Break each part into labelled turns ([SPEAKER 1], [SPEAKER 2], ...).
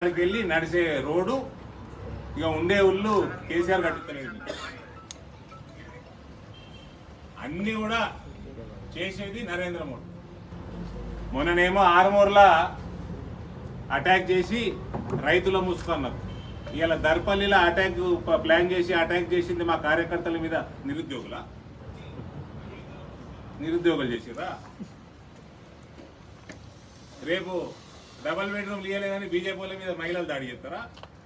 [SPEAKER 1] వెళ్ళి నడిచే రోడ్డు ఇక ఉండే ఊళ్ళు కేసీఆర్ కట్టుతలేదు. అన్ని కూడా చేసేది నరేంద్ర మోడీ. మొన్ననేమో ఆరుమూర్లా అటాక్ చేసి రైతుల మూసుకున్నారు. ఇలా దర్పల్లిలో అటాక్ ప్లాన్ చేసి అటాక్ చేసింది మా కార్యకర్తల మీద నిరుద్యోగులు చేసిరా. రేపు డబల్ బెడ్రూమ్ ఇయ్యలేదని బీజేపీల మీద మహిళలు దాడి చేస్తారా?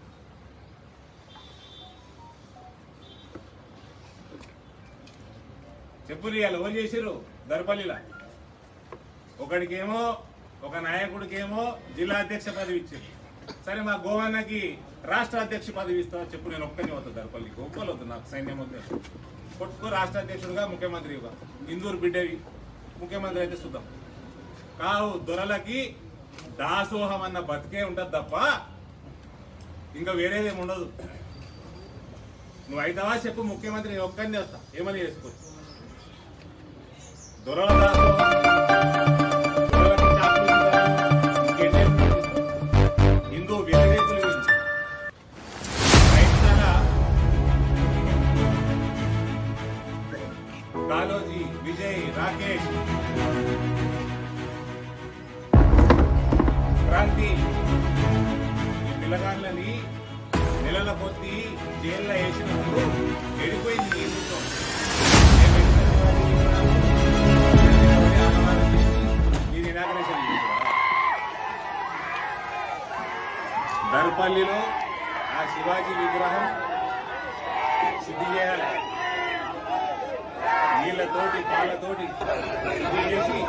[SPEAKER 1] చెప్పులు ఇవ్వాలి. ఎవరు చేసిరు దర్పల్లిలా? ఒకడికేమో ఒక నాయకుడికేమో జిల్లా అధ్యక్ష పదవి ఇచ్చారు. సరే మా గోవన్నకి రాష్ట్ర అధ్యక్ష పదవి ఇస్తా చెప్పు, నేను ఒక్కనే వద్దు దర్పల్లికి. ఒక్కలు వద్దు, నాకు సైన్యం వద్దు. కొట్టుకో రాష్ట్ర అధ్యక్షుడుగా ముఖ్యమంత్రి ఇందూరు బిడ్డవి ముఖ్యమంత్రి అయితే చూద్దాం. కావు దొరలకి దాసోహం అన్న బతికే ఉంటుంది తప్ప ఇంకా వేరేదేమి ఉండదు. నువ్వు అయితవా చెప్పు ముఖ్యమంత్రి, నేను ఒక్కనే వస్తా, ఏమని చేసుకో. దొరల దాసోహం హిందూ వ్యతిరేకులు కాలోజీ, విజయ్, రాకేష్, క్రాంతి ఈ పిల్లగాళ్ళని నెలల కొద్దీ జైల్లో వేసినప్పుడు ఎడిపోయింది నీ ప్రభుత్వం. మీరు ఇనాగ్రేషన్ దర్పల్లిలో ఆ శివాజీ విగ్రహం శుద్ధి చేయాలి. నీళ్లతోటి పాలతోటి శుద్ధి చేసి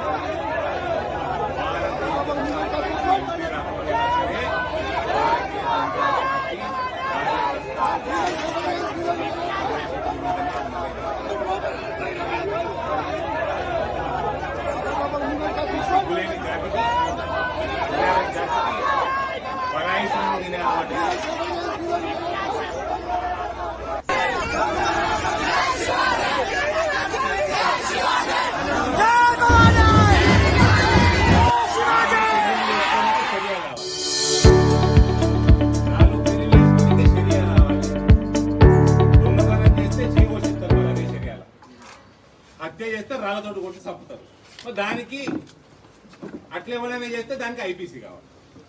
[SPEAKER 1] హత్య చేస్తే రాళ్లతోటి కొట్టి చంపుతారు. దానికి అట్లా ఎవరైనా చేస్తే దానికి ఐపీసీ కావాలి.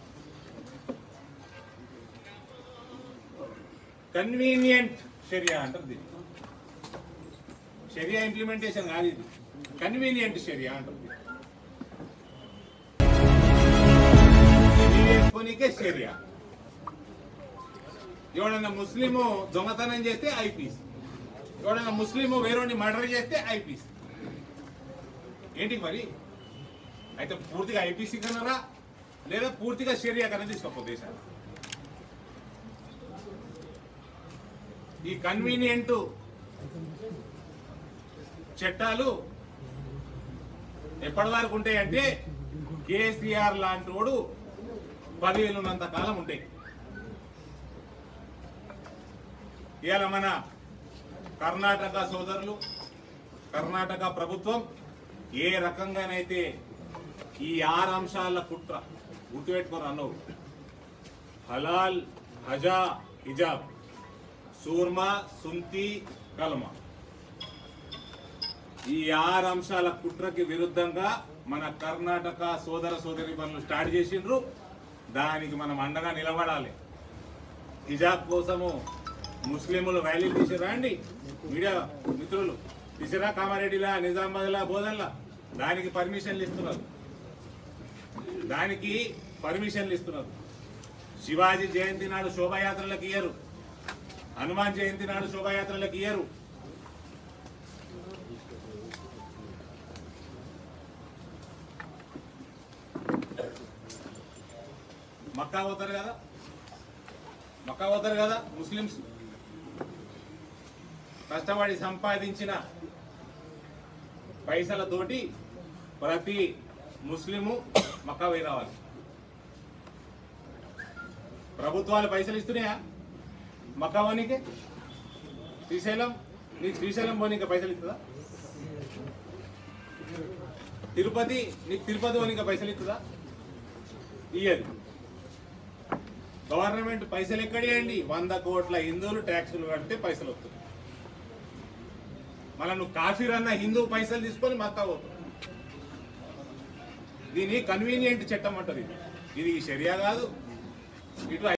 [SPEAKER 1] కన్వీనియంట్ షరియా అంటారు దీన్ని. షరియా ఇంప్లిమెంటేషన్ కాదు ఇది, కన్వీనియంట్ షరియా అంటారు. చేసుకోనికే షరియా. ఎవడన్నా ముస్లిము దొంగతనం చేస్తే ఐపీసీ, ఎవడన్నా ముస్లిము వేరేని మర్డర్ చేస్తే ఐపీసీ. ఏంటి మరి? అయితే పూర్తిగా ఐపీసీ కన్నారా లేదా పూర్తిగా షరియా కన్నా తీసుకోపో దేశాలు. ఈ కన్వీనియంట్ చట్టాలు ఎప్పటి వరకు ఉంటాయంటే కేసీఆర్ లాంటి వాడు 10 ఏళ్ళు ఉన్నంత కాలం ఉంటాయి. ఇవాళ మన కర్ణాటక సోదరులు, కర్ణాటక ప్రభుత్వం ఏ రకంగానైతే ఈ 6 అంశాల కుట్ర గుర్తుపెట్టుకొని అన్నవు, హలాల్, హజా, హిజాబ్, సూర్మా, సుంతి, కల్మా, ఈ 6 అంశాల కుట్రకి విరుద్ధంగా మన కర్ణాటక సోదర సోదరి పనులు స్టార్ట్ చేసిండ్రు. దానికి మనం అండగా నిలబడాలి. హిజాబ్ కోసము ముస్లింలు ర్యాలీలు తీసిరా అండి, మీడియా మిత్రులు తీసిరా? కామారెడ్డిలా, నిజామాబాద్లా, బోధన్లా దానికి పర్మిషన్లు ఇస్తున్నారు. శివాజీ జయంతి నాడు శోభాయాత్రలకు ఇయ్యరు, హనుమాన్ జయంతి నాడు శోభాయాత్రలకు ఇయ్యరు. మక్కా పోతారు కదా ముస్లిమ్స్. కష్టపడి సంపాదించిన పైసలతోటి ప్రతి ముస్లిము మక్కా పోయి రావాలి. ప్రభుత్వాలు పైసలు ఇస్తున్నాయా మక్కా పోనీకే? శ్రీశైలం పోనీకే పైసలు ఇస్తుందా? తిరుపతి నీకు తిరుపతి పోనీకే పైసలు ఇస్తుందా? ఇయ్యదు. గవర్నమెంట్ పైసలు ఎక్కడేయండి? 100 కోట్ల హిందువులు ట్యాక్సులు కడితే పైసలు వస్తుంది. మళ్ళీ నువ్వు కాఫీర్ అన్న హిందూ పైసలు తీసుకొని మత్తా పోతుంది. దీని కన్వీనియంట్ చట్టం అంటారు. ఇది షరియా కాదు. ఇటు